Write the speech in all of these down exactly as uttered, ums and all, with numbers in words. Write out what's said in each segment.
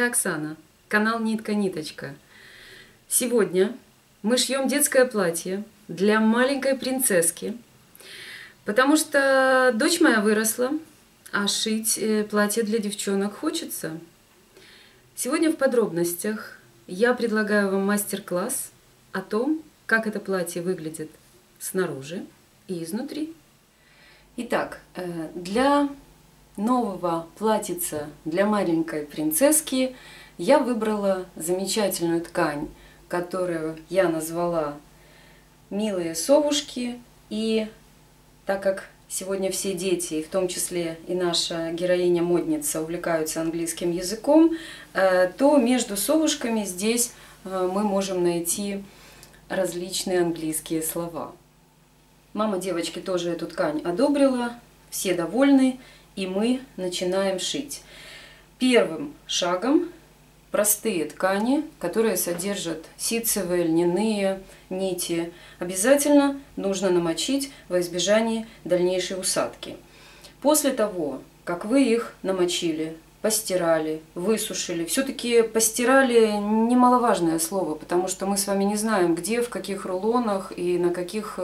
Я Оксана, канал Нитка-Ниточка. Сегодня мы шьем детское платье для маленькой принцесски, потому что дочь моя выросла, а шить платье для девчонок хочется. Сегодня в подробностях я предлагаю вам мастер-класс о том, как это платье выглядит снаружи и изнутри. Итак, для нового платьица для маленькой принцесски я выбрала замечательную ткань, которую я назвала «Милые совушки». И так как сегодня все дети, в том числе и наша героиня-модница, увлекаются английским языком, то между совушками здесь мы можем найти различные английские слова. Мама девочки тоже эту ткань одобрила, все довольны, и мы начинаем шить. Первым шагом простые ткани, которые содержат ситцевые, льняные нити, обязательно нужно намочить во избежание дальнейшей усадки. После того, как вы их намочили, постирали, высушили, все-таки постирали немаловажное слово, потому что мы с вами не знаем, где, в каких рулонах и на каких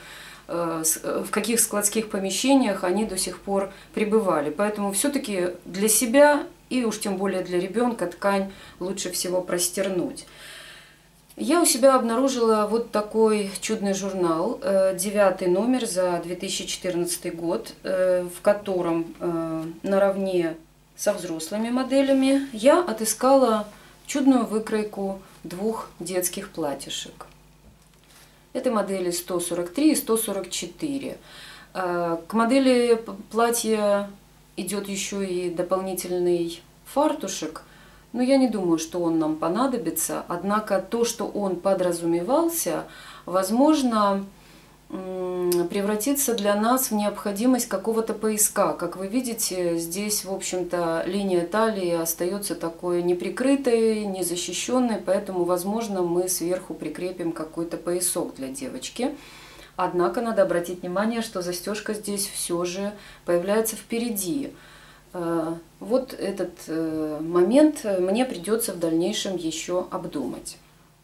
в каких складских помещениях они до сих пор пребывали. Поэтому все-таки для себя и уж тем более для ребенка ткань лучше всего простернуть. Я у себя обнаружила вот такой чудный журнал, девятый номер за две тысячи четырнадцатый год, в котором наравне со взрослыми моделями я отыскала чудную выкройку двух детских платьишек. Это модели сто сорок три и сто сорок четыре. К модели платья идет еще и дополнительный фартушек, но я не думаю, что он нам понадобится. Однако то, что он подразумевался, возможно, превратится для нас в необходимость какого-то пояска. Как вы видите, здесь, в общем-то, линия талии остается такой неприкрытой, незащищенной, поэтому, возможно, мы сверху прикрепим какой-то поясок для девочки. Однако надо обратить внимание, что застежка здесь все же появляется впереди. Вот этот момент мне придется в дальнейшем еще обдумать.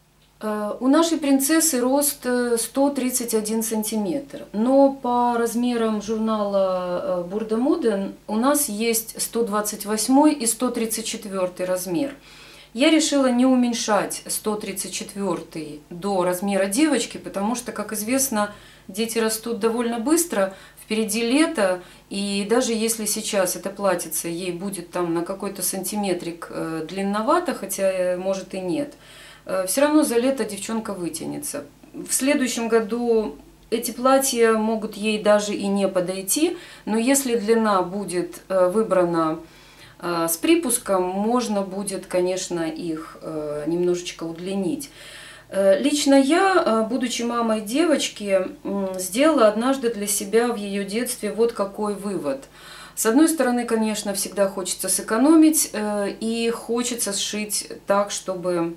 У нашей принцессы рост сто тридцать один сантиметр, но по размерам журнала Бурда Моден у нас есть сто двадцать восьмой и сто тридцать четвёртый размер. Я решила не уменьшать сто тридцать четвёртый до размера девочки, потому что, как известно, дети растут довольно быстро, впереди лето, и даже если сейчас это платьице ей будет там на какой-то сантиметрик длинновато, хотя может и нет, все равно за лето девчонка вытянется. В следующем году эти платья могут ей даже и не подойти, но если длина будет выбрана с припуском, можно будет, конечно, их немножечко удлинить. Лично я, будучи мамой девочки, сделала однажды для себя в ее детстве вот какой вывод. С одной стороны, конечно, всегда хочется сэкономить и хочется сшить так, чтобы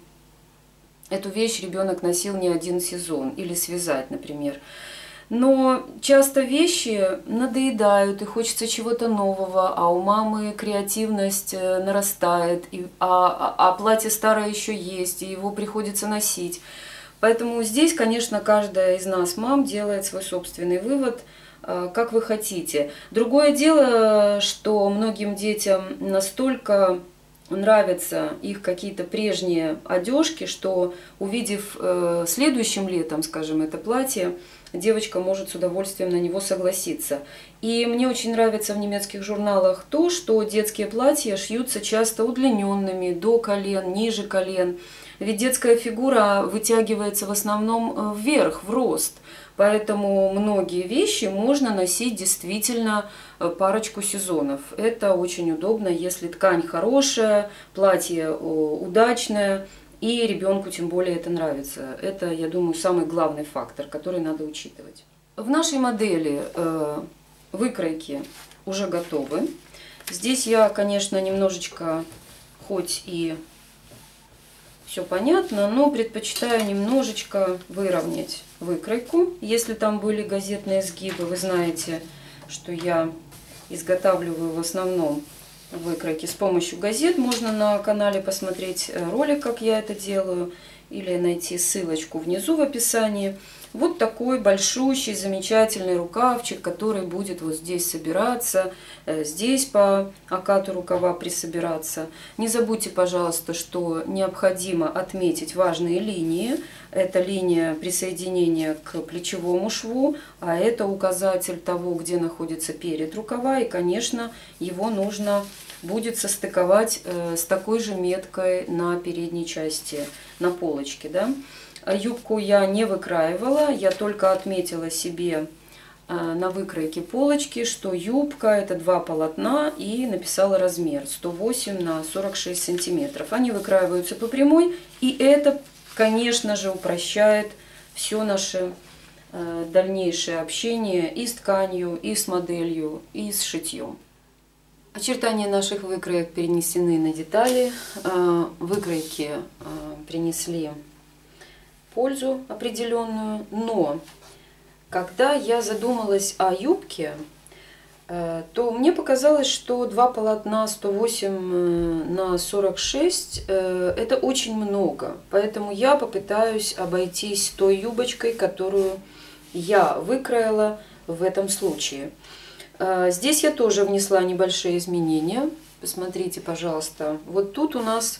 эту вещь ребенок носил не один сезон, или связать, например. Но часто вещи надоедают, и хочется чего-то нового, а у мамы креативность нарастает, и, а, а платье старое еще есть, и его приходится носить. Поэтому здесь, конечно, каждая из нас, мам, делает свой собственный вывод, как вы хотите. Другое дело, что многим детям настолько нравятся их какие-то прежние одежки, что, увидев э, следующим летом, скажем, это платье, девочка может с удовольствием на него согласиться. И мне очень нравится в немецких журналах то, что детские платья шьются часто удлиненными, до колен, ниже колен. Ведь детская фигура вытягивается в основном вверх, в рост. Поэтому многие вещи можно носить действительно парочку сезонов. Это очень удобно, если ткань хорошая, платье удачное, и ребенку тем более это нравится. Это, я думаю, самый главный фактор, который надо учитывать. В нашей модели выкройки уже готовы. Здесь я, конечно, немножечко, хоть и все понятно, но предпочитаю немножечко выровнять выкройку. Если там были газетные сгибы, вы знаете, что я изготавливаю в основном выкройки с помощью газет. Можно на канале посмотреть ролик, как я это делаю, или найти ссылочку внизу в описании. Вот такой большущий, замечательный рукавчик, который будет вот здесь собираться, здесь по окату рукава присобираться. Не забудьте, пожалуйста, что необходимо отметить важные линии. Это линия присоединения к плечевому шву, а это указатель того, где находится перед рукава. И, конечно, его нужно будет состыковать с такой же меткой на передней части, на полочке, да. Юбку я не выкраивала, я только отметила себе на выкройке полочки, что юбка это два полотна, и написала размер сто восемь на сорок шесть сантиметров. Они выкраиваются по прямой, и это, конечно же, упрощает все наше дальнейшее общение и с тканью, и с моделью, и с шитьем. Очертания наших выкроек перенесены на детали, выкройки принесли пользу определенную, но когда я задумалась о юбке, то мне показалось, что два полотна сто восемь на сорок шесть это очень много, поэтому я попытаюсь обойтись той юбочкой, которую я выкроила в этом случае. Здесь я тоже внесла небольшие изменения, посмотрите, пожалуйста, вот тут у нас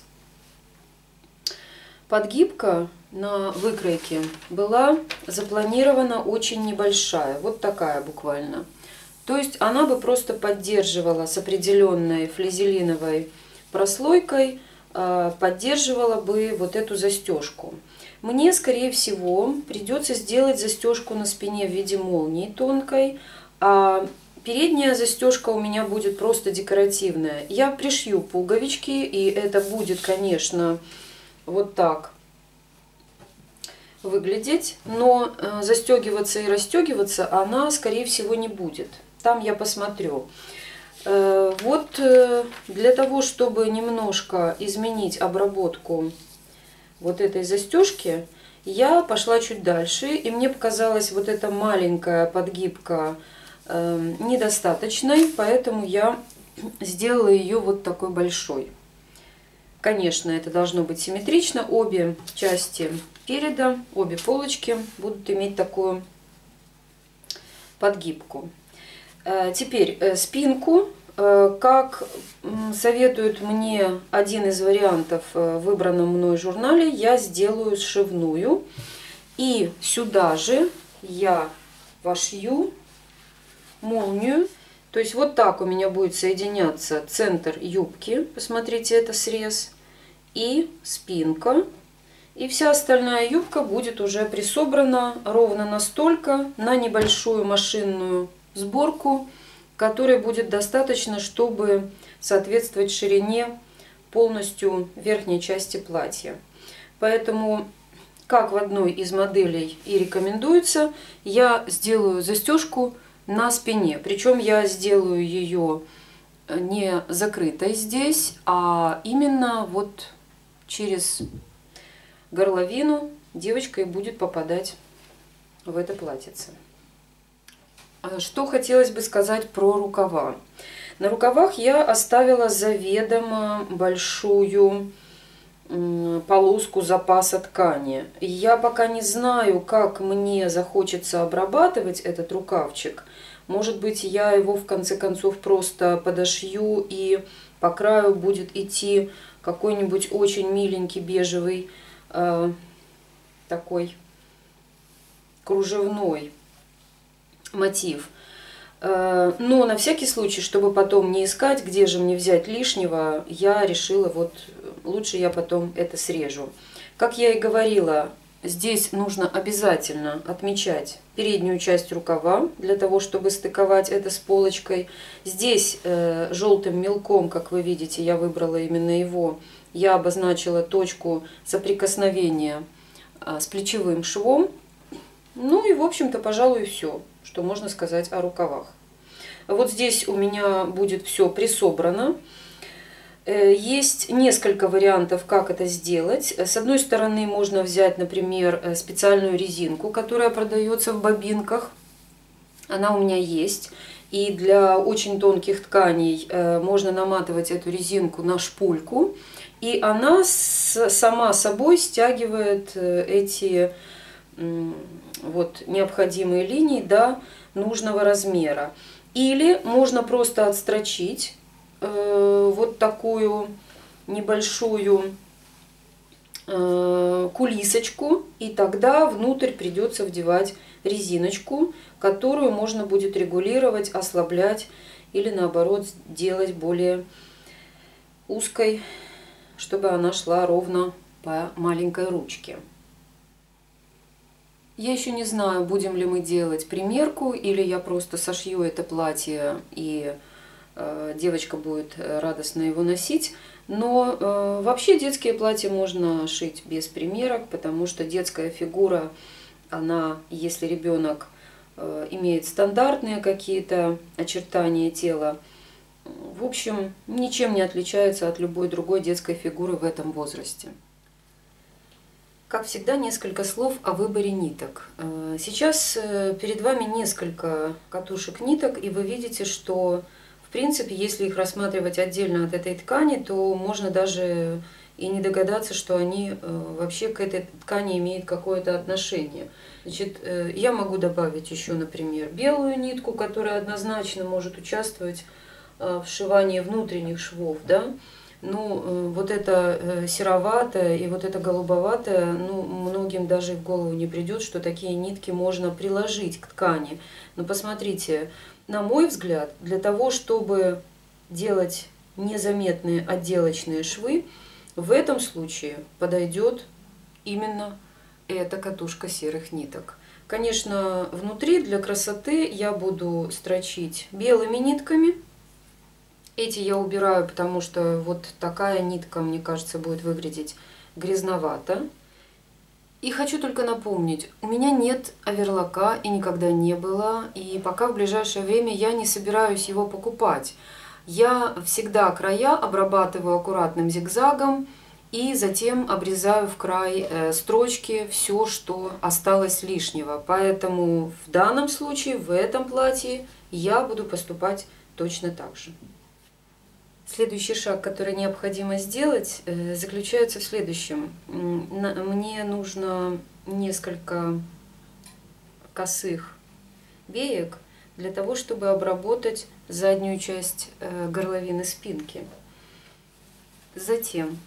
подгибка на выкройке была запланирована очень небольшая, вот такая буквально. То есть она бы просто поддерживала с определенной флизелиновой прослойкой, поддерживала бы вот эту застежку. Мне, скорее всего, придется сделать застежку на спине в виде молнии тонкой, а передняя застежка у меня будет просто декоративная. Я пришью пуговички, и это будет, конечно, вот так выглядеть, но застегиваться и расстегиваться она, скорее всего, не будет. Там я посмотрю. Вот для того, чтобы немножко изменить обработку вот этой застежки, я пошла чуть дальше, и мне показалась вот эта маленькая подгибка недостаточной, поэтому я сделала ее вот такой большой. Конечно, это должно быть симметрично. Обе части переда, обе полочки будут иметь такую подгибку. Теперь спинку, как советует мне один из вариантов в выбранном мной журнале, я сделаю сшивную. И сюда же я вошью молнию. То есть вот так у меня будет соединяться центр юбки, посмотрите, это срез, и спинка. И вся остальная юбка будет уже присобрана ровно настолько на небольшую машинную сборку, которой будет достаточно, чтобы соответствовать ширине полностью верхней части платья. Поэтому, как в одной из моделей и рекомендуется, я сделаю застежку на спине. Причем я сделаю ее не закрытой здесь, а именно вот через горловину девочка и будет попадать в это платьице. Что хотелось бы сказать про рукава. На рукавах я оставила заведомо большую полоску запаса ткани. Я пока не знаю, как мне захочется обрабатывать этот рукавчик. Может быть, я его в конце концов просто подошью, и по краю будет идти какой-нибудь очень миленький бежевый э, такой кружевной мотив. Э, но на всякий случай, чтобы потом не искать, где же мне взять лишнего, я решила, вот лучше я потом это срежу. Как я и говорила, здесь нужно обязательно отмечать переднюю часть рукава, для того, чтобы стыковать это с полочкой. Здесь э, желтым мелком, как вы видите, я выбрала именно его, я обозначила точку соприкосновения э, с плечевым швом. Ну и, в общем-то, пожалуй, все, что можно сказать о рукавах. Вот здесь у меня будет все присобрано. Есть несколько вариантов, как это сделать. С одной стороны, можно взять, например, специальную резинку, которая продается в бобинках. Она у меня есть. И для очень тонких тканей можно наматывать эту резинку на шпульку, и она сама собой стягивает эти вот необходимые линии до нужного размера. Или можно просто отстрочить вот такую небольшую кулисочку, и тогда внутрь придется вдевать резиночку, которую можно будет регулировать, ослаблять или наоборот делать более узкой, чтобы она шла ровно по маленькой ручке. Я еще не знаю, будем ли мы делать примерку, или я просто сошью это платье, и э, девочка будет радостно его носить. Но э, вообще детские платья можно шить без примерок, потому что детская фигура, она, если ребенок э, имеет стандартные какие-то очертания тела, в общем, ничем не отличается от любой другой детской фигуры в этом возрасте. Как всегда, несколько слов о выборе ниток. Сейчас перед вами несколько катушек ниток, и вы видите, что, в принципе, если их рассматривать отдельно от этой ткани, то можно даже и не догадаться, что они вообще к этой ткани имеют какое-то отношение. Значит, я могу добавить еще, например, белую нитку, которая однозначно может участвовать в сшивании внутренних швов, да? Ну, вот это сероватое и вот это голубоватое, ну, многим даже в голову не придет, что такие нитки можно приложить к ткани. Но посмотрите, на мой взгляд, для того, чтобы делать незаметные отделочные швы, в этом случае подойдет именно эта катушка серых ниток. Конечно, внутри для красоты я буду строчить белыми нитками. Эти я убираю, потому что вот такая нитка, мне кажется, будет выглядеть грязновато. И хочу только напомнить, у меня нет оверлока и никогда не было, и пока в ближайшее время я не собираюсь его покупать. Я всегда края обрабатываю аккуратным зигзагом и затем обрезаю в край строчки все, что осталось лишнего. Поэтому в данном случае, в этом платье, я буду поступать точно так же. Следующий шаг, который необходимо сделать, заключается в следующем. Мне нужно несколько косых веек для того, чтобы обработать заднюю часть горловины спинки. Затем,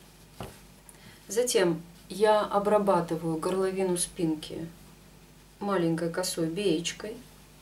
затем я обрабатываю горловину спинки маленькой косой веечкой.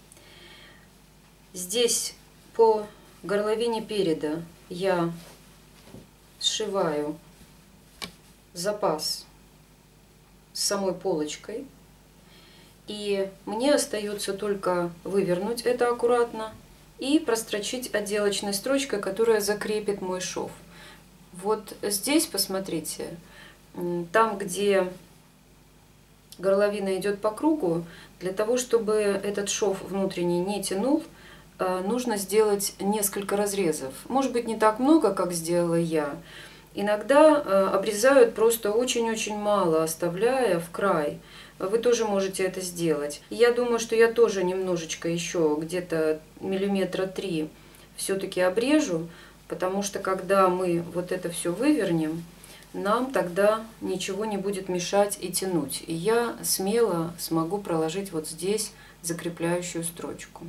Здесь по горловине переда я сшиваю запас с самой полочкой, и мне остается только вывернуть это аккуратно и прострочить отделочной строчкой, которая закрепит мой шов. Вот здесь, посмотрите, там, где горловина идет по кругу, для того, чтобы этот шов внутренний не тянул, нужно сделать несколько разрезов. Может быть, не так много, как сделала я. Иногда обрезают просто очень-очень мало, оставляя в край. Вы тоже можете это сделать. Я думаю, что я тоже немножечко еще, где-то миллиметра три, все-таки обрежу, потому что когда мы вот это все вывернем, нам тогда ничего не будет мешать и тянуть. И я смело смогу проложить вот здесь закрепляющую строчку.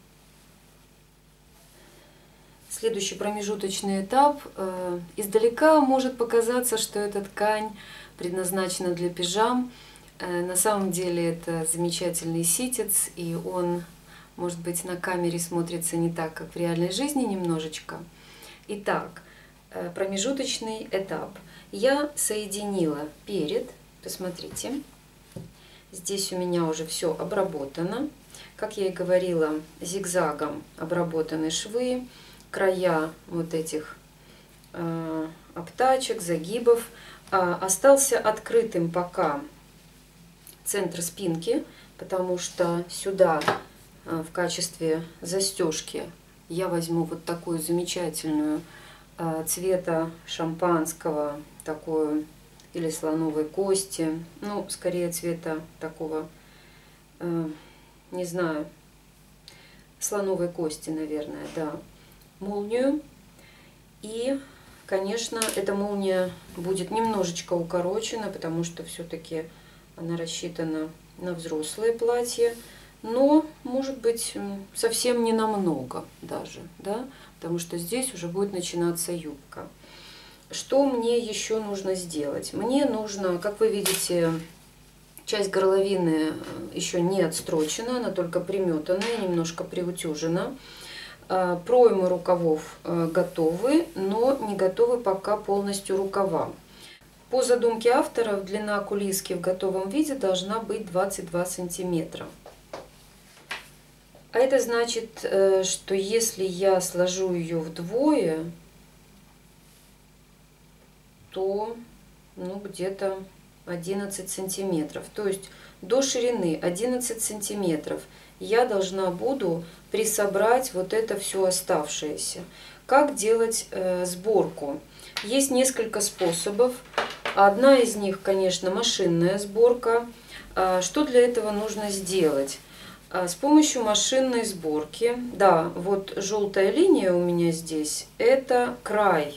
Следующий промежуточный этап. Издалека может показаться, что эта ткань предназначена для пижам. На самом деле это замечательный ситец, и он, может быть, на камере смотрится не так, как в реальной жизни немножечко. Итак, промежуточный этап. Я соединила перед, посмотрите, здесь у меня уже все обработано. Как я и говорила, зигзагом обработаны швы, края вот этих э, обтачек, загибов. А, остался открытым пока центр спинки, потому что сюда э, в качестве застежки я возьму вот такую замечательную э, цвета шампанского, такую или слоновой кости, ну, скорее цвета такого, э, не знаю, слоновой кости, наверное, да, молнию. И, конечно, эта молния будет немножечко укорочена, потому что все-таки она рассчитана на взрослые платья, но, может быть, совсем не намного даже, да, потому что здесь уже будет начинаться юбка. Что мне еще нужно сделать? Мне нужно, как вы видите, часть горловины еще не отстрочена, она только приметанная, немножко приутюжена. Проймы рукавов готовы, но не готовы пока полностью рукава. По задумке авторов, длина кулиски в готовом виде должна быть двадцать два сантиметра. А это значит, что если я сложу ее вдвое, то ну, где-то одиннадцать сантиметров. То есть до ширины одиннадцать сантиметров я должна буду присобрать вот это все оставшееся. Как делать э, сборку? Есть несколько способов. Одна из них, конечно, машинная сборка. А что для этого нужно сделать? А с помощью машинной сборки, да, вот желтая линия у меня здесь, это край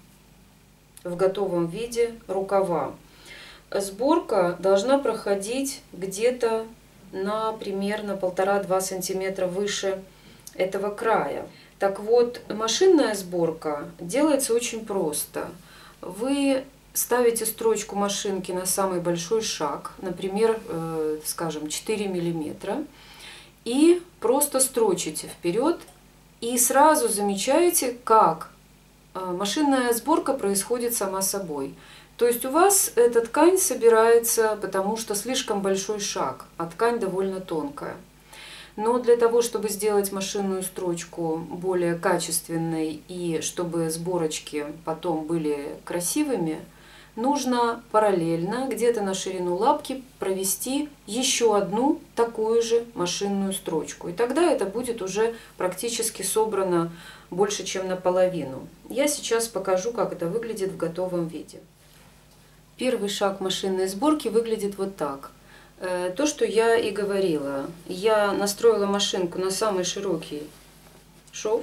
в готовом виде рукава. Сборка должна проходить где-то на примерно полтора-два сантиметра выше этого края. Так вот, машинная сборка делается очень просто. Вы ставите строчку машинки на самый большой шаг, например, э, скажем, четыре миллиметра, и просто строчите вперед, и сразу замечаете, как машинная сборка происходит сама собой. То есть у вас эта ткань собирается, потому что слишком большой шаг, а ткань довольно тонкая. Но для того, чтобы сделать машинную строчку более качественной и чтобы сборочки потом были красивыми, нужно параллельно где-то на ширину лапки провести еще одну такую же машинную строчку. И тогда это будет уже практически собрано больше, чем наполовину. Я сейчас покажу, как это выглядит в готовом виде. Первый шаг машинной сборки выглядит вот так. То, что я и говорила. Я настроила машинку на самый широкий шов.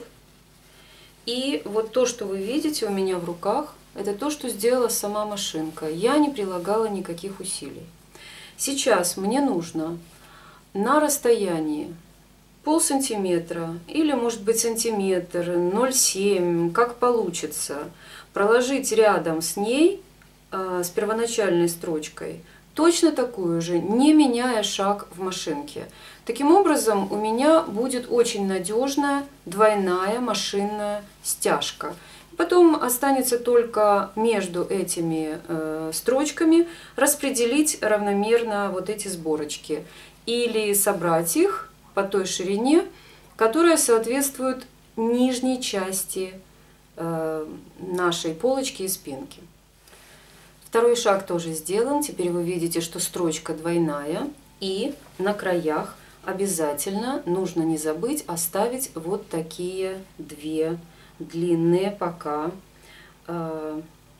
И вот то, что вы видите у меня в руках, это то, что сделала сама машинка. Я не прилагала никаких усилий. Сейчас мне нужно на расстоянии пол сантиметра или, может быть, сантиметр, ноль целых семь, как получится, проложить рядом с ней, с первоначальной строчкой, точно такую же, не меняя шаг в машинке. Таким образом, у меня будет очень надежная двойная машинная стяжка. Потом останется только между этими э, строчками распределить равномерно вот эти сборочки. Или собрать их по той ширине, которая соответствует нижней части э, нашей полочки и спинки. Второй шаг тоже сделан. Теперь вы видите, что строчка двойная. И на краях обязательно нужно не забыть оставить вот такие две длинные пока э,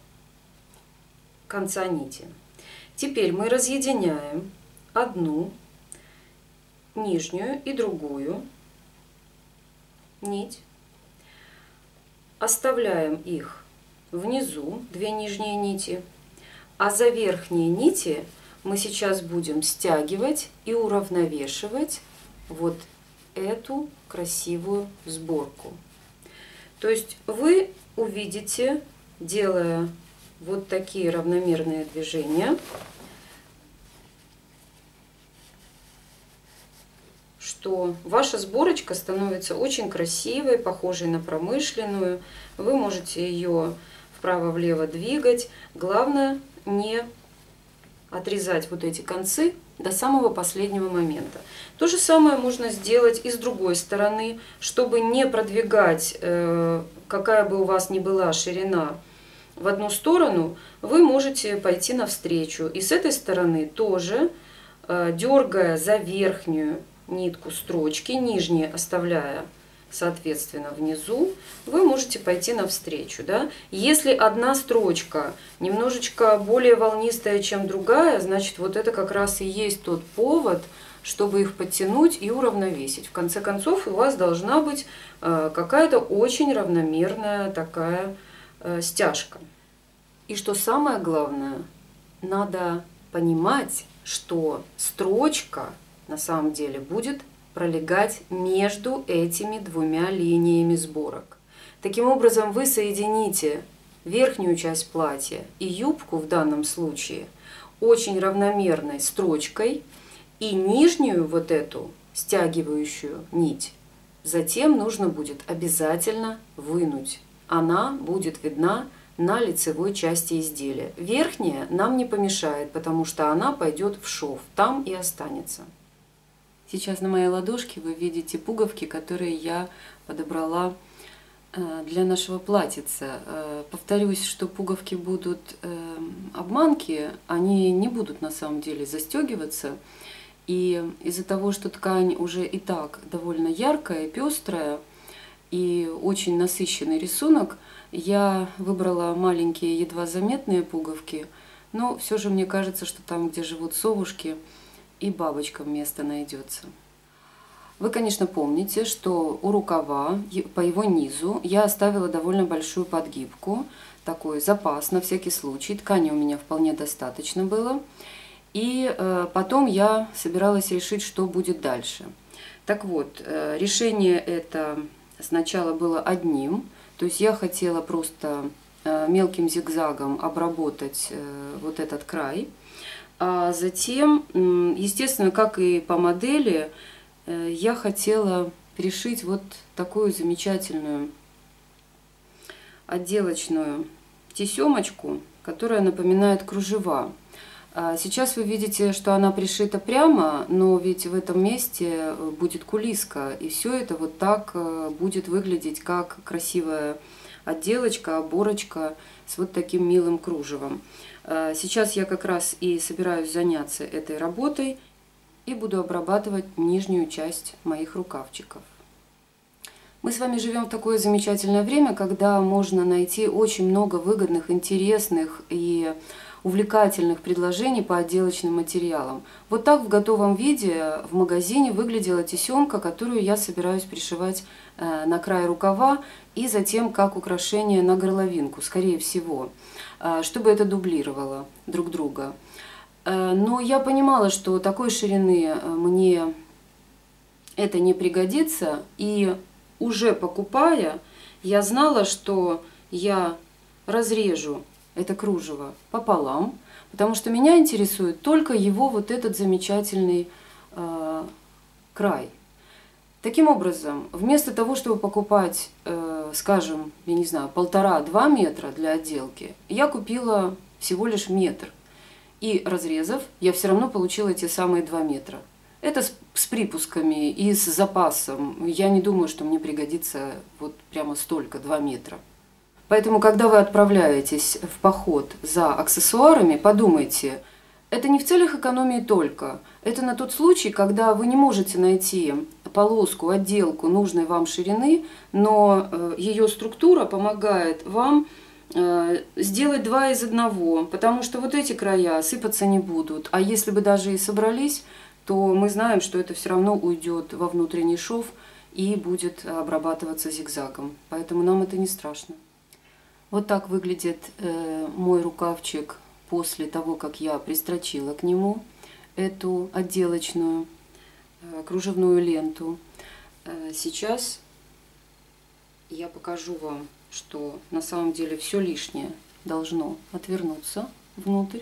конца нити. Теперь мы разъединяем одну нижнюю и другую нить. Оставляем их внизу, две нижние нити. А за верхние нити мы сейчас будем стягивать и уравновешивать вот эту красивую сборку. То есть вы увидите, делая вот такие равномерные движения, что ваша сборочка становится очень красивой, похожей на промышленную. Вы можете ее вправо-влево двигать. Главное не отрезать вот эти концы до самого последнего момента. То же самое можно сделать и с другой стороны, чтобы не продвигать, э, какая бы у вас ни была ширина в одну сторону, вы можете пойти навстречу. И с этой стороны тоже, э, дергая за верхнюю нитку строчки, нижние оставляя соответственно внизу, вы можете пойти навстречу. Да? Если одна строчка немножечко более волнистая, чем другая, значит вот это как раз и есть тот повод, чтобы их подтянуть и уравновесить. В конце концов, у вас должна быть какая-то очень равномерная такая стяжка. И что самое главное, надо понимать, что строчка на самом деле будет пролегать между этими двумя линиями сборок. Таким образом, вы соедините верхнюю часть платья и юбку в данном случае очень равномерной строчкой и нижнюю вот эту стягивающую нить затем нужно будет обязательно вынуть. Она будет видна на лицевой части изделия. Верхняя нам не помешает, потому что она пойдет в шов, там и останется. Сейчас на моей ладошке вы видите пуговки, которые я подобрала для нашего платьица. Повторюсь, что пуговки будут обманки, они не будут на самом деле застегиваться. И из-за того, что ткань уже и так довольно яркая, пестрая и очень насыщенный рисунок, я выбрала маленькие, едва заметные пуговки, но все же мне кажется, что там, где живут совушки, и бабочкам место найдется. Вы, конечно, помните, что у рукава, по его низу, я оставила довольно большую подгибку, такой запас на всякий случай. Ткани у меня вполне достаточно было. И э, потом я собиралась решить, что будет дальше. Так вот, э, решение это сначала было одним. То есть я хотела просто э, мелким зигзагом обработать э, вот этот край. А затем, естественно, как и по модели, я хотела пришить вот такую замечательную отделочную тесемочку, которая напоминает кружева. Сейчас вы видите, что она пришита прямо, но ведь в этом месте будет кулиска, и все это вот так будет выглядеть, как красивая отделочка, оборочка с вот таким милым кружевом. Сейчас я как раз и собираюсь заняться этой работой и буду обрабатывать нижнюю часть моих рукавчиков. Мы с вами живем в такое замечательное время, когда можно найти очень много выгодных, интересных и увлекательных предложений по отделочным материалам. Вот так в готовом виде в магазине выглядела тесемка, которую я собираюсь пришивать на край рукава и затем как украшение на горловинку, скорее всего, чтобы это дублировало друг друга. Но я понимала, что такой ширины мне это не пригодится, и уже покупая, я знала, что я разрежу это кружево пополам, потому что меня интересует только его вот этот замечательный э, край. Таким образом, вместо того, чтобы покупать, э, скажем, я не знаю, полтора-два метра для отделки, я купила всего лишь метр. И разрезав, я все равно получила те самые два метра. Это с, с припусками и с запасом. Я не думаю, что мне пригодится вот прямо столько, два метра. Поэтому, когда вы отправляетесь в поход за аксессуарами, подумайте, это не в целях экономии только. Это на тот случай, когда вы не можете найти полоску, отделку нужной вам ширины, но ее структура помогает вам сделать два из одного, потому что вот эти края сыпаться не будут. А если бы даже и собрались, то мы знаем, что это все равно уйдет во внутренний шов и будет обрабатываться зигзагом. Поэтому нам это не страшно. Вот так выглядит э, мой рукавчик после того, как я пристрочила к нему эту отделочную э, кружевную ленту. Э, сейчас я покажу вам, что на самом деле все лишнее должно отвернуться внутрь.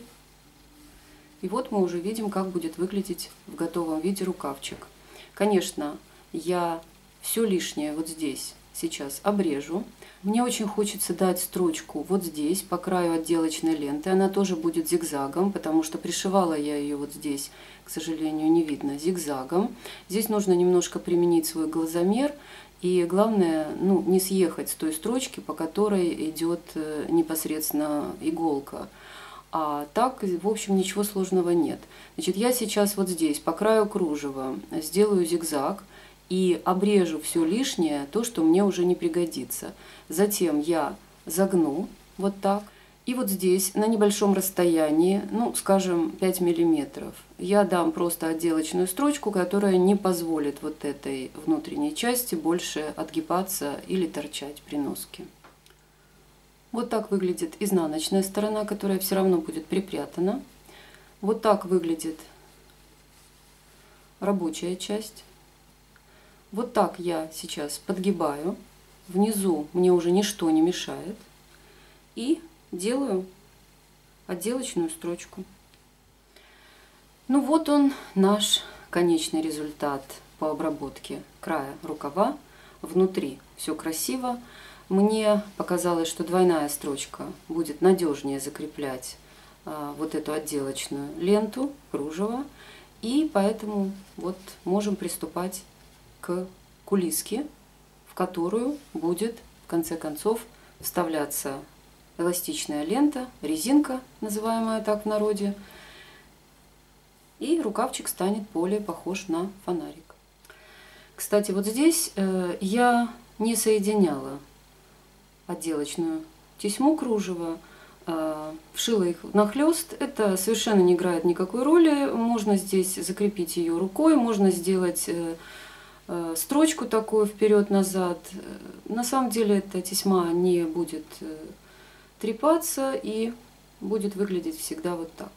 И вот мы уже видим, как будет выглядеть в готовом виде рукавчик. Конечно, я все лишнее вот здесь сейчас обрежу. Мне очень хочется дать строчку вот здесь, по краю отделочной ленты. Она тоже будет зигзагом, потому что пришивала я ее вот здесь, к сожалению, не видно, зигзагом. Здесь нужно немножко применить свой глазомер. И главное, ну, не съехать с той строчки, по которой идет непосредственно иголка. А так, в общем, ничего сложного нет. Значит, я сейчас вот здесь, по краю кружева, сделаю зигзаг и обрежу все лишнее, то, что мне уже не пригодится. Затем я загну вот так. И вот здесь, на небольшом расстоянии, ну, скажем, пять миллиметров, я дам просто отделочную строчку, которая не позволит вот этой внутренней части больше отгибаться или торчать при носке. Вот так выглядит изнаночная сторона, которая все равно будет припрятана. Вот так выглядит рабочая часть. Вот так я сейчас подгибаю. Внизу мне уже ничто не мешает. И делаю отделочную строчку. Ну вот он, наш конечный результат по обработке края рукава. Внутри все красиво. Мне показалось, что двойная строчка будет надежнее закреплять а, вот эту отделочную ленту, кружево. И поэтому вот можем приступать к кулиске, в которую будет в конце концов вставляться эластичная лента, резинка, называемая так в народе, и рукавчик станет более похож на фонарик. Кстати, вот здесь э, я не соединяла отделочную тесьму кружева, э, вшила их нахлёст. Это совершенно не играет никакой роли. Можно здесь закрепить ее рукой, можно сделать э, э, строчку такую вперед-назад. На самом деле эта тесьма не будет э, трепаться и будет выглядеть всегда вот так.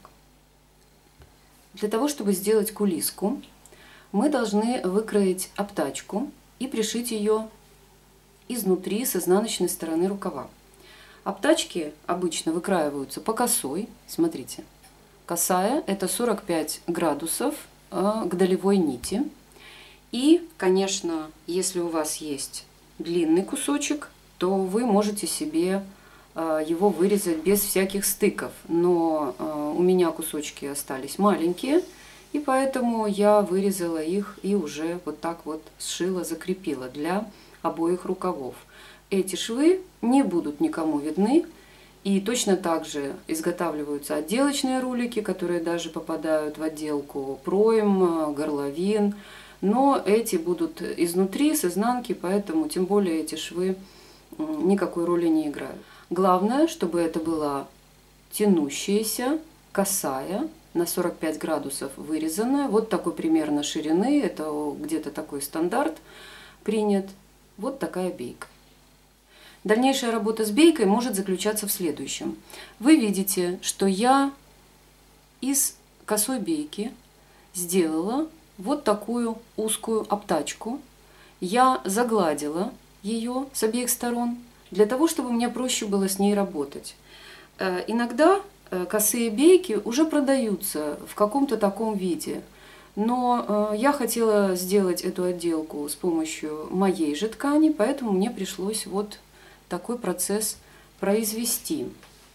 Для того, чтобы сделать кулиску, мы должны выкроить обтачку и пришить ее изнутри с изнаночной стороны рукава. Обтачки обычно выкраиваются по косой. Смотрите, косая – это сорок пять градусов к долевой нити. И, конечно, если у вас есть длинный кусочек, то вы можете себе его вырезать без всяких стыков. Но у меня кусочки остались маленькие, и поэтому я вырезала их и уже вот так вот сшила, закрепила для обоих рукавов. Эти швы не будут никому видны, и точно так же изготавливаются отделочные рулики, которые даже попадают в отделку пройм, горловин, но эти будут изнутри, с изнанки, поэтому тем более эти швы никакой роли не играют. Главное, чтобы это была тянущаяся, косая, на сорок пять градусов вырезанная, вот такой примерно ширины, это где-то такой стандарт принят. Вот такая бейка. Дальнейшая работа с бейкой может заключаться в следующем. Вы видите, что я из косой бейки сделала вот такую узкую обтачку. Я загладила ее с обеих сторон, для того, чтобы мне проще было с ней работать. Иногда косые бейки уже продаются в каком-то таком виде. Но я хотела сделать эту отделку с помощью моей же ткани, поэтому мне пришлось вот такой процесс произвести.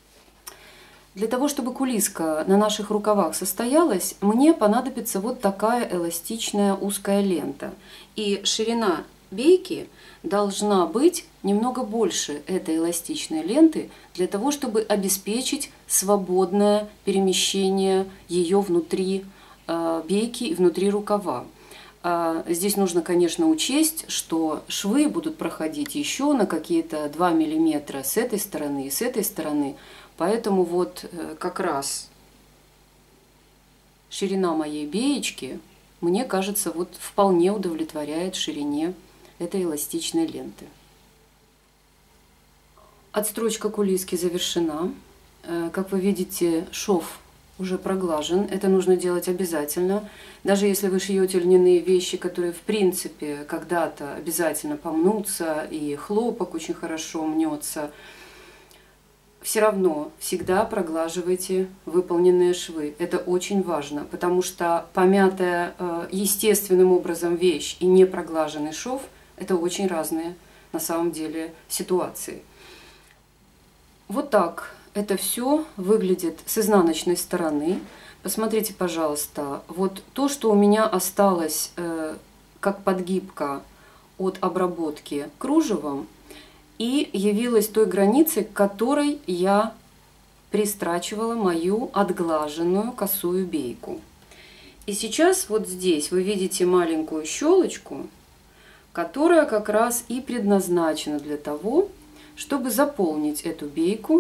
Для того, чтобы кулиска на наших рукавах состоялась, мне понадобится вот такая эластичная узкая лента. И ширина бейки должна быть немного больше этой эластичной ленты, для того, чтобы обеспечить свободное перемещение ее внутри бейки и внутри рукава. Здесь нужно, конечно, учесть, что швы будут проходить еще на какие-то два миллиметра с этой стороны и с этой стороны. Поэтому вот как раз ширина моей беечки, мне кажется, вот вполне удовлетворяет ширине этой эластичной ленты. Отстрочка кулиски завершена. Как вы видите, шов уже проглажен. Это нужно делать обязательно. Даже если вы шьете льняные вещи, которые в принципе когда-то обязательно помнутся, и хлопок очень хорошо мнется, все равно всегда проглаживайте выполненные швы. Это очень важно, потому что помятая естественным образом вещь и не проглаженный шов – это очень разные на самом деле ситуации. Вот так это все выглядит с изнаночной стороны. Посмотрите, пожалуйста, вот то, что у меня осталось э, как подгибка от обработки кружевом, и явилась той границей, к которой я пристрачивала мою отглаженную косую бейку. И сейчас вот здесь вы видите маленькую щелочку, которая как раз и предназначена для того, чтобы заполнить эту бейку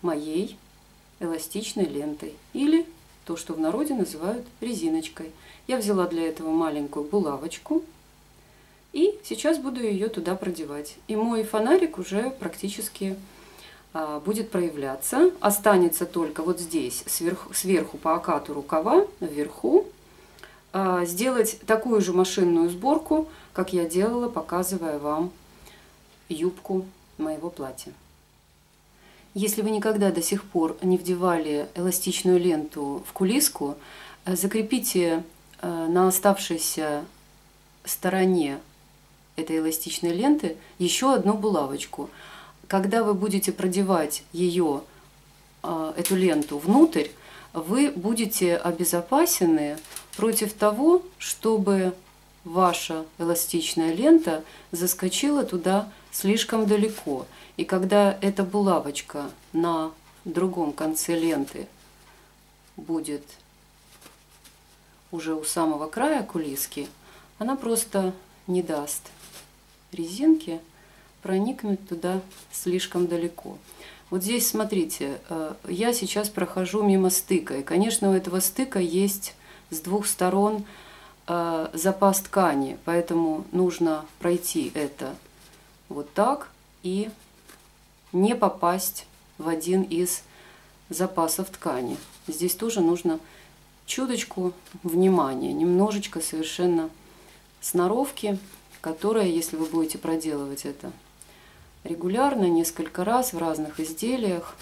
моей эластичной лентой, или то, что в народе называют резиночкой. Я взяла для этого маленькую булавочку и сейчас буду ее туда продевать. И мой фонарик уже практически а, будет проявляться. Останется только вот здесь, сверху, сверху по окату рукава, вверху, а, сделать такую же машинную сборку, как я делала, показывая вам юбку моего платья. Если вы никогда до сих пор не вдевали эластичную ленту в кулиску, закрепите на оставшейся стороне этой эластичной ленты еще одну булавочку. Когда вы будете продевать ее, эту ленту, внутрь, вы будете обезопасены против того, чтобы ваша эластичная лента заскочила туда слишком далеко. И когда эта булавочка на другом конце ленты будет уже у самого края кулиски, она просто не даст резинке проникнуть туда слишком далеко. Вот здесь, смотрите, я сейчас прохожу мимо стыка. И, конечно, у этого стыка есть с двух сторон запас ткани, поэтому нужно пройти это вот так и не попасть в один из запасов ткани. Здесь тоже нужно чуточку внимания, немножечко совершенно сноровки, которая, если вы будете проделывать это регулярно, несколько раз в разных изделиях,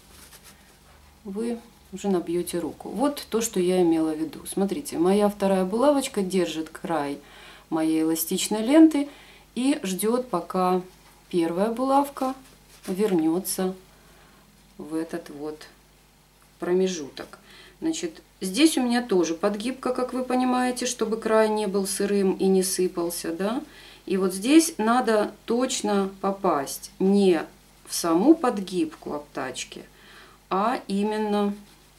вы уже набьете руку. Вот то, что я имела в виду. Смотрите, моя вторая булавочка держит край моей эластичной ленты и ждет, пока первая булавка вернется в этот вот промежуток. Значит, здесь у меня тоже подгибка, как вы понимаете, чтобы край не был сырым и не сыпался, да. И вот здесь надо точно попасть не в саму подгибку обтачки, а именно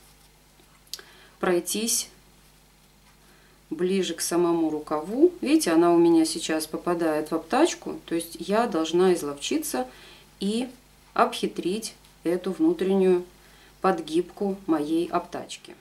пройтись ближе к самому рукаву. Видите, она у меня сейчас попадает в обтачку, то есть я должна изловчиться и обхитрить эту внутреннюю подгибку моей обтачки.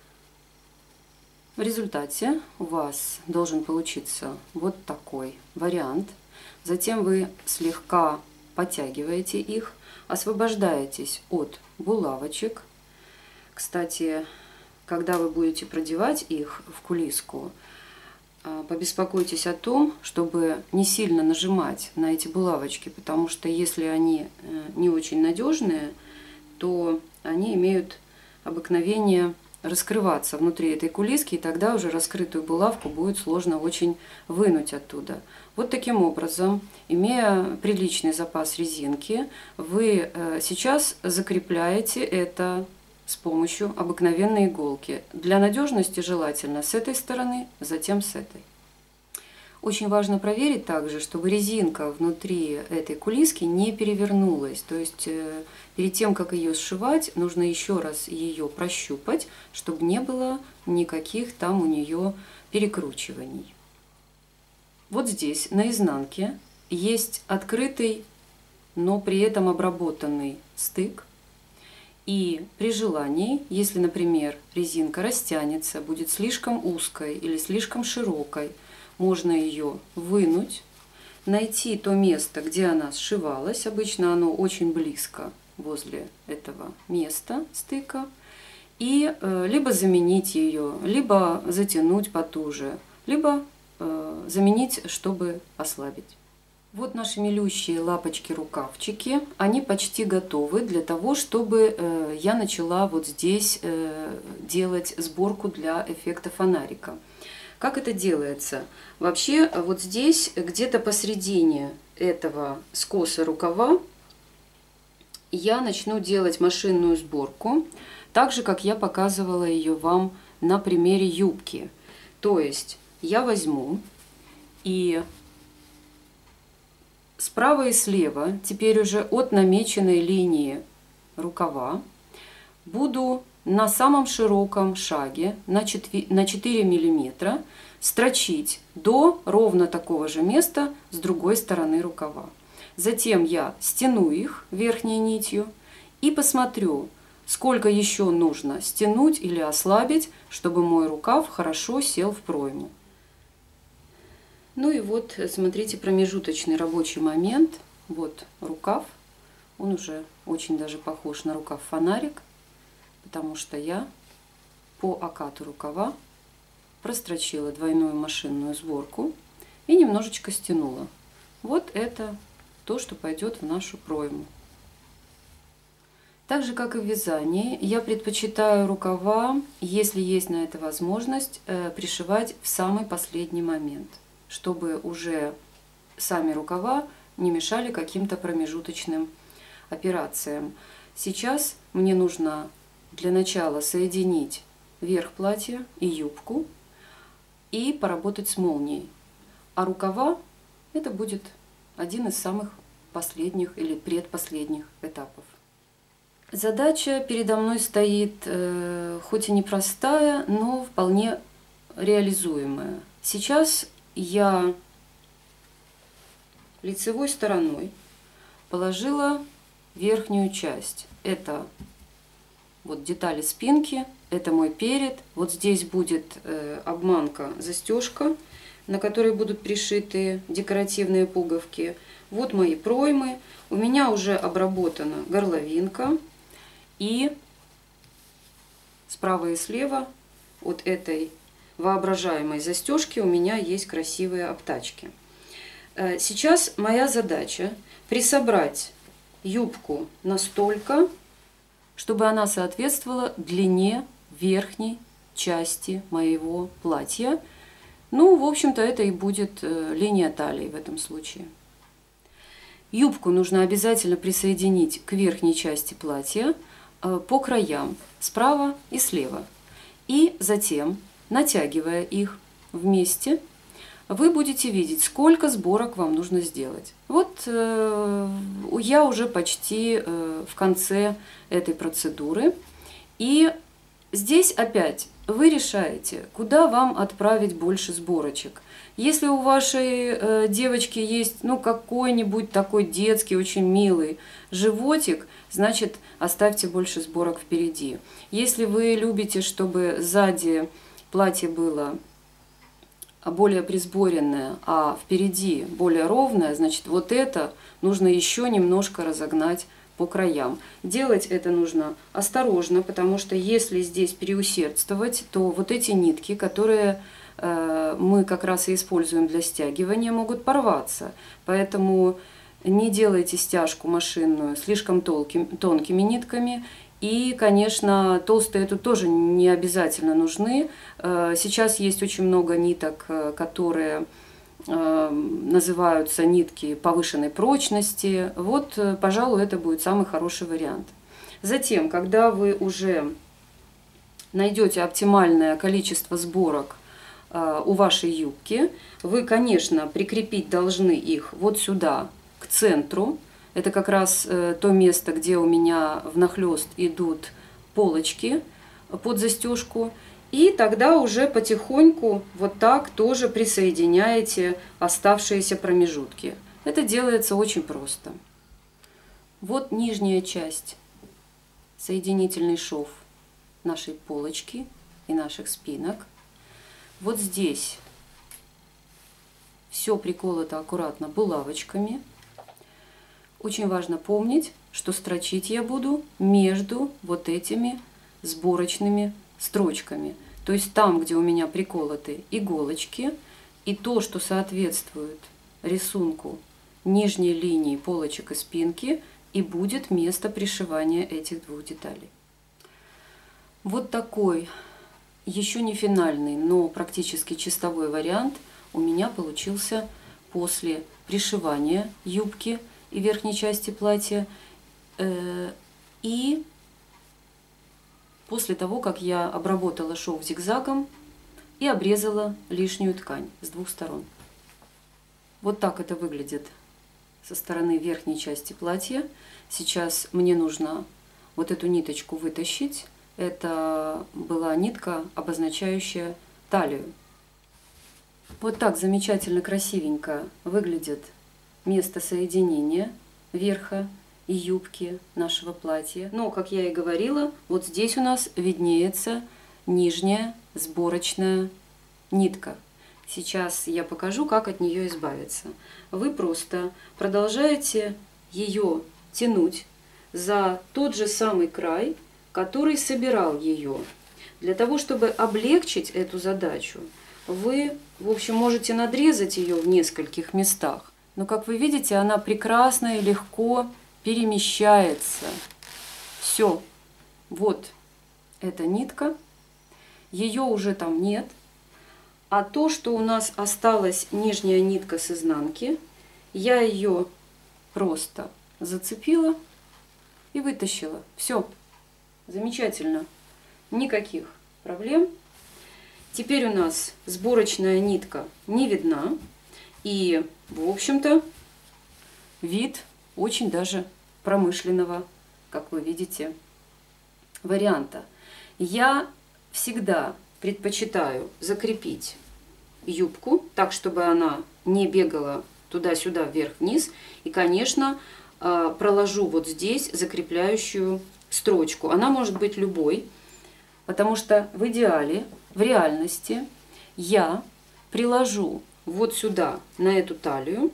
В результате у вас должен получиться вот такой вариант. Затем вы слегка подтягиваете их, освобождаетесь от булавочек. Кстати, когда вы будете продевать их в кулиску, побеспокойтесь о том, чтобы не сильно нажимать на эти булавочки, потому что если они не очень надежные, то они имеют обыкновение раскрываться внутри этой кулиски, и тогда уже раскрытую булавку будет сложно очень вынуть оттуда. Вот таким образом, имея приличный запас резинки, вы сейчас закрепляете это с помощью обыкновенной иголки. Для надежности желательно с этой стороны, затем с этой. Очень важно проверить также, чтобы резинка внутри этой кулиски не перевернулась. То есть перед тем, как ее сшивать, нужно еще раз ее прощупать, чтобы не было никаких там у нее перекручиваний. Вот здесь, на изнанке, есть открытый, но при этом обработанный стык. И при желании, если, например, резинка растянется, будет слишком узкой или слишком широкой, можно ее вынуть, найти то место, где она сшивалась, обычно оно очень близко возле этого места стыка, и э, либо заменить ее, либо затянуть потуже, либо э, заменить, чтобы ослабить. Вот наши милющие лапочки-рукавчики, они почти готовы для того, чтобы э, я начала вот здесь э, делать сборку для эффекта фонарика. Как это делается? Вообще вот здесь, где-то посередине этого скоса рукава, я начну делать машинную сборку, так же, как я показывала ее вам на примере юбки. То есть я возьму и справа и слева, теперь уже от намеченной линии рукава, буду на самом широком шаге на четыре миллиметра строчить до ровно такого же места с другой стороны рукава. Затем я стяну их верхней нитью и посмотрю, сколько еще нужно стянуть или ослабить, чтобы мой рукав хорошо сел в пройму. Ну и вот, смотрите, промежуточный рабочий момент. Вот рукав. Он уже очень даже похож на рукав-фонарик, потому что я по окату рукава прострочила двойную машинную сборку и немножечко стянула. Вот это то, что пойдет в нашу пройму. Так же, как и в вязании, я предпочитаю рукава, если есть на это возможность, пришивать в самый последний момент, чтобы уже сами рукава не мешали каким-то промежуточным операциям. Сейчас мне нужно для начала соединить верх платья и юбку и поработать с молнией. А рукава — это будет один из самых последних или предпоследних этапов. Задача передо мной стоит, э, хоть и непростая, но вполне реализуемая. Сейчас я лицевой стороной положила верхнюю часть. Это вот детали спинки, это мой перед. Вот здесь будет э, обманка, застежка, на которой будут пришиты декоративные пуговки. Вот мои проймы. У меня уже обработана горловинка. И справа и слева от этой воображаемой застежки у меня есть красивые обтачки. Сейчас моя задача присобрать юбку настолько, чтобы она соответствовала длине верхней части моего платья. Ну, в общем-то, это и будет линия талии в этом случае. Юбку нужно обязательно присоединить к верхней части платья по краям, справа и слева. И затем, натягивая их вместе, вы будете видеть, сколько сборок вам нужно сделать. Вот э, я уже почти э, в конце этой процедуры. И здесь опять вы решаете, куда вам отправить больше сборочек. Если у вашей э, девочки есть ну, какой-нибудь такой детский, очень милый животик, значит, оставьте больше сборок впереди. Если вы любите, чтобы сзади платье было более присборенное, а впереди более ровное, значит, вот это нужно еще немножко разогнать по краям. Делать это нужно осторожно, потому что если здесь переусердствовать, то вот эти нитки, которые э, мы как раз и используем для стягивания, могут порваться. Поэтому не делайте стяжку машинную слишком толким, тонкими нитками. И, конечно, толстые тут тоже не обязательно нужны. Сейчас есть очень много ниток, которые называются нитки повышенной прочности. Вот, пожалуй, это будет самый хороший вариант. Затем, когда вы уже найдете оптимальное количество сборок у вашей юбки, вы, конечно, прикрепить должны их вот сюда, к центру. Это как раз то место, где у меня внахлёст идут полочки под застежку. И тогда уже потихоньку вот так тоже присоединяете оставшиеся промежутки. Это делается очень просто. Вот нижняя часть, соединительный шов нашей полочки и наших спинок. Вот здесь все приколото аккуратно булавочками. Очень важно помнить, что строчить я буду между вот этими сборочными строчками. То есть там, где у меня приколоты иголочки, и то, что соответствует рисунку нижней линии полочек и спинки, и будет место пришивания этих двух деталей. Вот такой, еще не финальный, но практически чистовой вариант у меня получился после пришивания юбки и верхней части платья, э, и после того, как я обработала шов зигзагом и обрезала лишнюю ткань с двух сторон. Вот так это выглядит со стороны верхней части платья. Сейчас мне нужно вот эту ниточку вытащить. Это была нитка, обозначающая талию. Вот так замечательно, красивенько выглядит место соединения верха и юбки нашего платья. Но, как я и говорила, вот здесь у нас виднеется нижняя сборочная нитка. Сейчас я покажу, как от нее избавиться. Вы просто продолжаете ее тянуть за тот же самый край, который собирал ее. Для того, чтобы облегчить эту задачу, вы, в общем, можете надрезать ее в нескольких местах. Но, как вы видите, она прекрасно и легко перемещается. Все. Вот эта нитка. Ее уже там нет. А то, что у нас осталась нижняя нитка с изнанки, я ее просто зацепила и вытащила. Все. Замечательно. Никаких проблем. Теперь у нас сборочная нитка не видна. И, в общем-то, вид очень даже промышленного, как вы видите, варианта. Я всегда предпочитаю закрепить юбку так, чтобы она не бегала туда-сюда, вверх-вниз. И, конечно, проложу вот здесь закрепляющую строчку. Она может быть любой, потому что в идеале, в реальности я приложу вот сюда, на эту талию,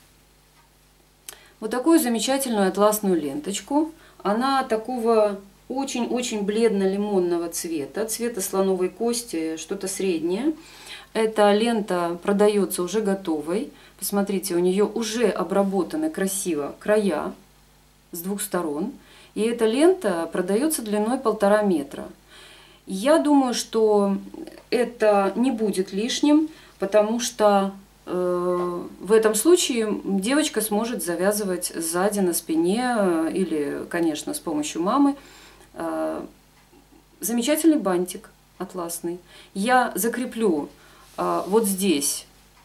вот такую замечательную атласную ленточку. Она такого очень-очень бледно-лимонного цвета, цвета слоновой кости, что-то среднее. Эта лента продается уже готовой. Посмотрите, у нее уже обработаны красиво края с двух сторон. И эта лента продается длиной полтора метра. Я думаю, что это не будет лишним, потому что э, в этом случае девочка сможет завязывать сзади на спине или, конечно, с помощью мамы э, замечательный бантик атласный. Я закреплю э, вот здесь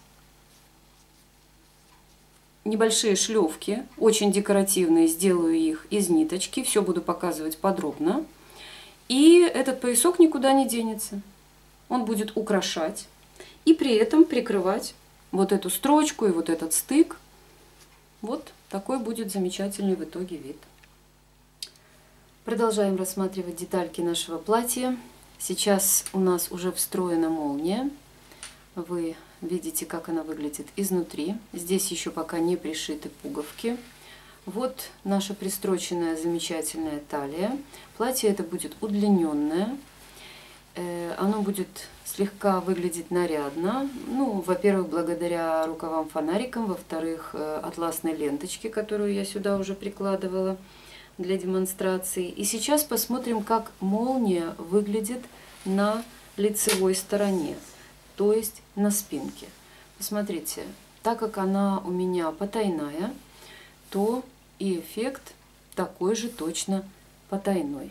небольшие шлевки, очень декоративные, сделаю их из ниточки, все буду показывать подробно. И этот поясок никуда не денется. Он будет украшать и при этом прикрывать вот эту строчку и вот этот стык. Вот такой будет замечательный в итоге вид. Продолжаем рассматривать детальки нашего платья. Сейчас у нас уже встроена молния. Вы видите, как она выглядит изнутри. Здесь еще пока не пришиты пуговки. Вот наша пристроченная замечательная талия. Платье это будет удлиненное. Оно будет слегка выглядеть нарядно. Ну, во-первых, благодаря рукавам-фонарикам. Во-вторых, атласной ленточке, которую я сюда уже прикладывала для демонстрации. И сейчас посмотрим, как молния выглядит на лицевой стороне, то есть на спинке. Посмотрите, так как она у меня потайная, то и эффект такой же точно потайной.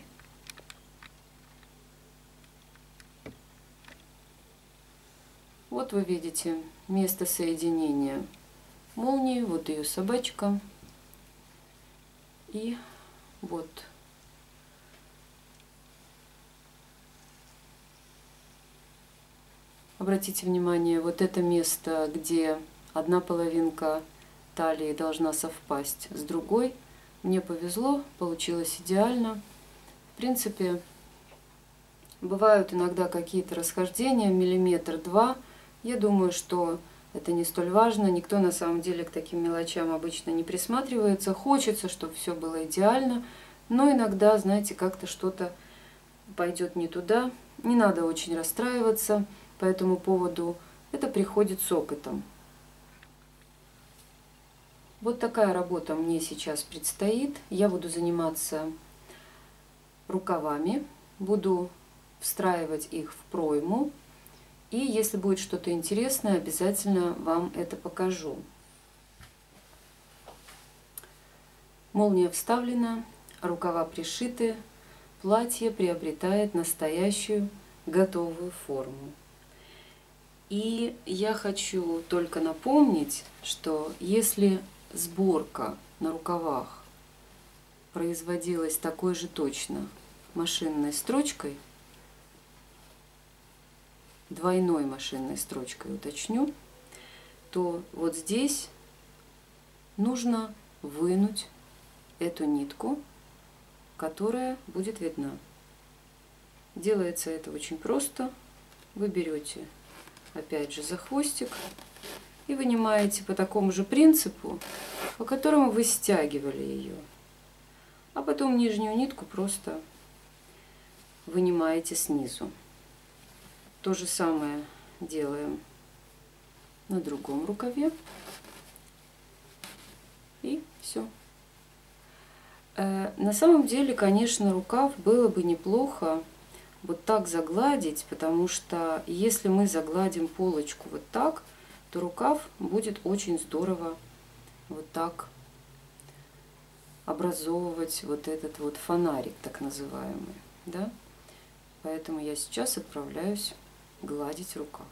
Вот вы видите место соединения молнии, вот ее собачка. И вот обратите внимание, вот это место, где одна половинка талии должна совпасть с другой. Мне повезло, получилось идеально. В принципе, бывают иногда какие-то расхождения, миллиметр-два. Я думаю, что это не столь важно. Никто на самом деле к таким мелочам обычно не присматривается. Хочется, чтобы все было идеально, но иногда, знаете, как-то что-то пойдет не туда. Не надо очень расстраиваться по этому поводу. Это приходит с опытом. Вот такая работа мне сейчас предстоит. Я буду заниматься рукавами, буду встраивать их в пройму. И если будет что-то интересное, обязательно вам это покажу. Молния вставлена, рукава пришиты, платье приобретает настоящую готовую форму. И я хочу только напомнить, что если сборка на рукавах производилась такой же точно машинной строчкой, двойной машинной строчкой уточню, то вот здесь нужно вынуть эту нитку, которая будет видна. Делается это очень просто. Вы берете, опять же, за хвостик и вынимаете по такому же принципу, по которому вы стягивали ее. А потом нижнюю нитку просто вынимаете снизу. То же самое делаем на другом рукаве. И все. На самом деле, конечно, рукав было бы неплохо вот так загладить, потому что если мы загладим полочку вот так, то рукав будет очень здорово вот так образовывать вот этот вот фонарик, так называемый, да? Поэтому я сейчас отправляюсь гладить рукав.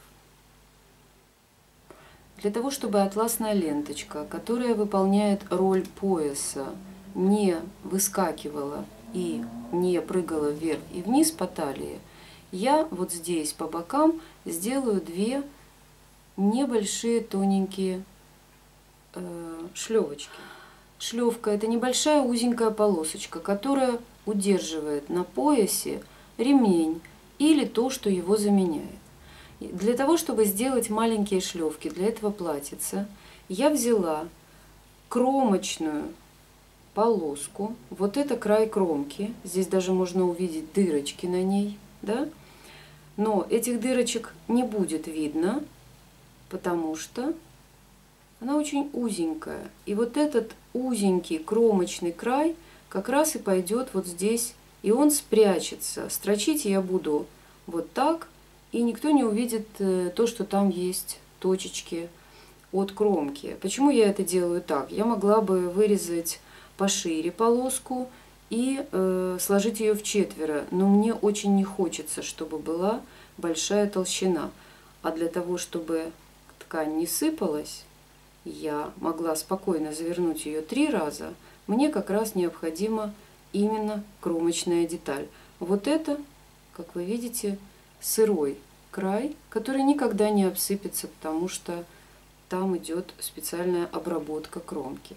Для того, чтобы атласная ленточка, которая выполняет роль пояса, не выскакивала и не прыгала вверх и вниз по талии, я вот здесь по бокам сделаю две небольшие тоненькие э, шлевочки. Шлевка — это небольшая узенькая полосочка, которая удерживает на поясе ремень или то, что его заменяет. Для того, чтобы сделать маленькие шлевки для этого платьица, я взяла кромочную полоску. Вот это край кромки. Здесь даже можно увидеть дырочки на ней, да? Но этих дырочек не будет видно, потому что она очень узенькая. И вот этот узенький кромочный край как раз и пойдет вот здесь, и он спрячется. Строчить я буду вот так, и никто не увидит то, что там есть точечки от кромки. Почему я это делаю так? Я могла бы вырезать пошире полоску и э, сложить ее в четверо, но мне очень не хочется, чтобы была большая толщина. А для того, чтобы ткань не сыпалась, я могла спокойно завернуть ее три раза, мне как раз необходима именно кромочная деталь. Вот это, как вы видите, сырой край, который никогда не обсыпется, потому что там идет специальная обработка кромки.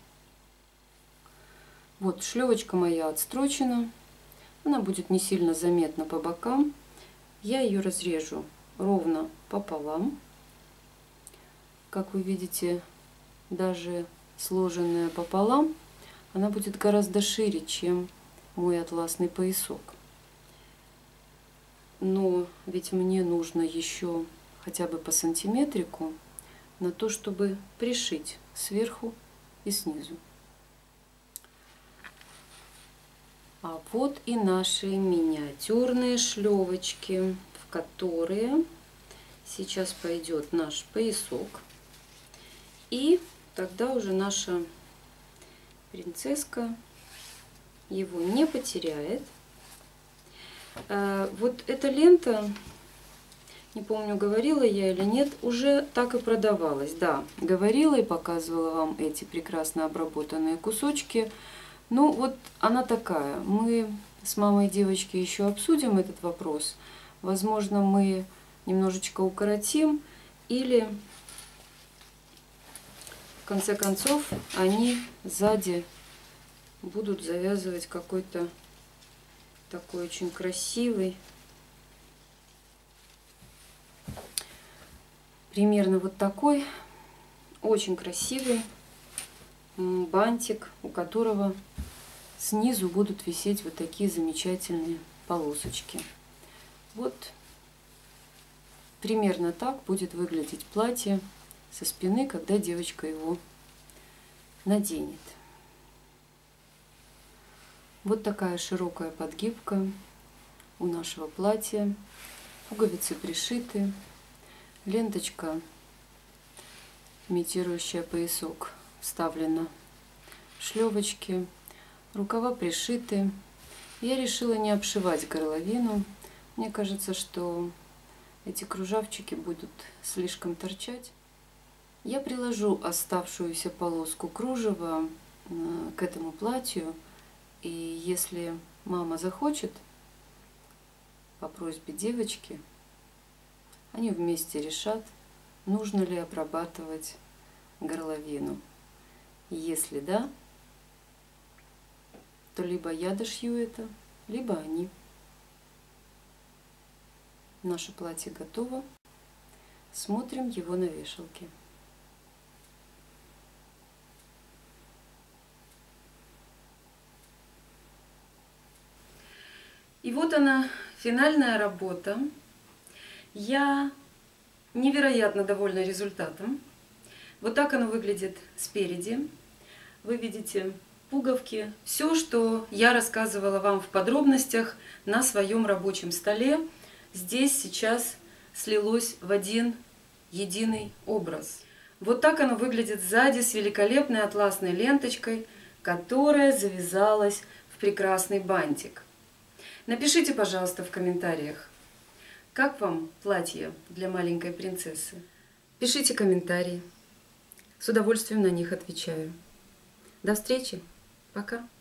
Вот шлевочка моя отстрочена, она будет не сильно заметна по бокам. Я ее разрежу ровно пополам. Как вы видите, даже сложенная пополам, она будет гораздо шире, чем мой атласный поясок. Но ведь мне нужно еще хотя бы по сантиметрику на то, чтобы пришить сверху и снизу. А вот и наши миниатюрные шлевочки, в которые сейчас пойдет наш поясок. И тогда уже наша принцесска его не потеряет. Вот эта лента, не помню, говорила я или нет, уже так и продавалась. Да, говорила и показывала вам эти прекрасно обработанные кусочки. Ну вот она такая. Мы с мамой девочки еще обсудим этот вопрос. Возможно, мы немножечко укоротим или в конце концов они сзади будут завязывать какой-то такой очень красивый, примерно вот такой, очень красивый бантик, у которого снизу будут висеть вот такие замечательные полосочки. Вот примерно так будет выглядеть платье со спины, когда девочка его наденет. Вот такая широкая подгибка у нашего платья. Пуговицы пришиты. Ленточка, имитирующая поясок, вставлена в шлевочки. Рукава пришиты. Я решила не обшивать горловину. Мне кажется, что эти кружавчики будут слишком торчать. Я приложу оставшуюся полоску кружева к этому платью. И если мама захочет, по просьбе девочки, они вместе решат, нужно ли обрабатывать горловину. Если да, то либо я дошью это, либо они. Наше платье готово. Смотрим его на вешалке. И вот она, финальная работа. Я невероятно довольна результатом. Вот так оно выглядит спереди. Вы видите пуговки. Все, что я рассказывала вам в подробностях на своем рабочем столе, здесь сейчас слилось в один единый образ. Вот так оно выглядит сзади с великолепной атласной ленточкой, которая завязалась в прекрасный бантик. Напишите, пожалуйста, в комментариях, как вам платье для маленькой принцессы. Пишите комментарии. С удовольствием на них отвечаю. До встречи. Пока.